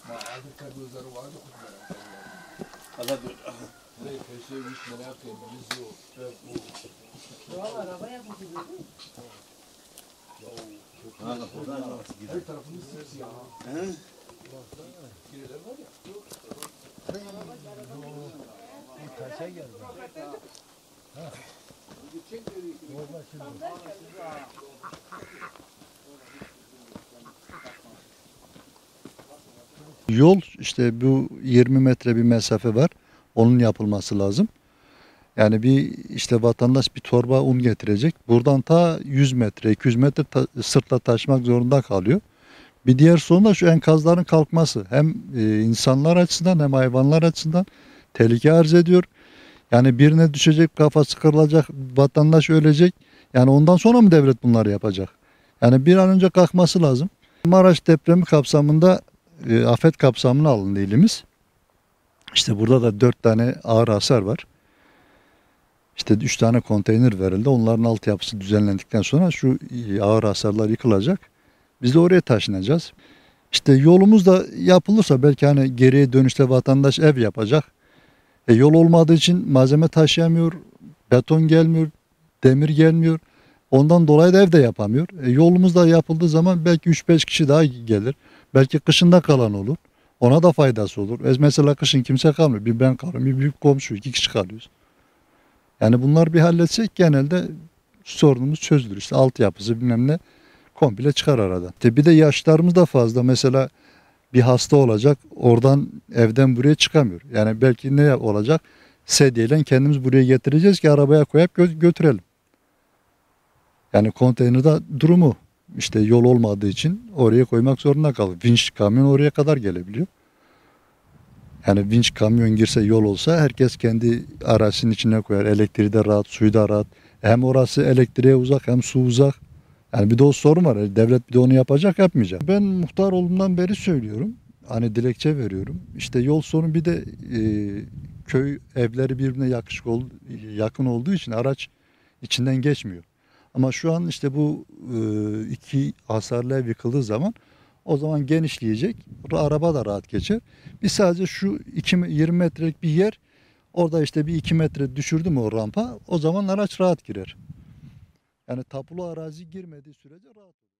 Her tarafımız siyah. Taşa geldi. Yol işte bu 20 metre bir mesafe var. Onun yapılması lazım. Yani bir işte vatandaş bir torba un getirecek. Buradan ta 100 metre, 200 metre sırtla taşımak zorunda kalıyor. Bir diğer sorun da şu enkazların kalkması. Hem insanlar açısından hem hayvanlar açısından tehlike arz ediyor. Yani birine düşecek, kafası kırılacak, vatandaş ölecek. Yani ondan sonra mı devlet bunları yapacak? Yani bir an önce kalkması lazım. Maraş depremi kapsamında afet kapsamına alındı ilimiz. İşte burada da 4 tane ağır hasar var. İşte 3 tane konteyner verildi. Onların altyapısı düzenlendikten sonra şu ağır hasarlar yıkılacak. Biz de oraya taşınacağız. İşte yolumuz da yapılırsa belki hani geriye dönüşte vatandaş ev yapacak. Yol olmadığı için malzeme taşıyamıyor, beton gelmiyor, demir gelmiyor. Ondan dolayı da ev de yapamıyor. Yolumuz da yapıldığı zaman belki 3-5 kişi daha gelir. Belki kışında kalan olur. Ona da faydası olur. Mesela kışın kimse kalmıyor. Bir ben kalıyorum, bir büyük komşu, 2 kişi kalıyoruz. Yani bunlar bir halletsek genelde sorunumuz çözülür. İşte altyapısı bilmem ne komple çıkar aradan. Bir de yaşlarımız da fazla. Mesela bir hasta olacak, oradan evden buraya çıkamıyor. Yani belki ne olacak? Sedyeyle kendimiz buraya getireceğiz ki arabaya koyup götürelim. Yani konteynerde durumu işte yol olmadığı için oraya koymak zorunda kalıyor. Vinç kamyon oraya kadar gelebiliyor. Yani vinç kamyon girse yol olsa herkes kendi aracının içine koyar. Elektriği de rahat, suyu da rahat. Hem orası elektriğe uzak hem su uzak. Yani bir de o sorun var. Devlet bir de onu yapacak, yapmayacak. Ben muhtar olduğumdan beri söylüyorum. Hani dilekçe veriyorum. İşte yol sorunu bir de köy evleri birbirine yakın olduğu için araç içinden geçmiyor. Ama şu an işte bu 2 hasarlı ev yıkıldığı zaman o zaman genişleyecek. Araba da rahat geçer. Biz sadece şu 20 metrelik bir yer, orada işte bir 2 metre düşürdü mü o rampa, o zaman araç rahat girer. Yani tapulu arazi girmediği sürece rahat olur.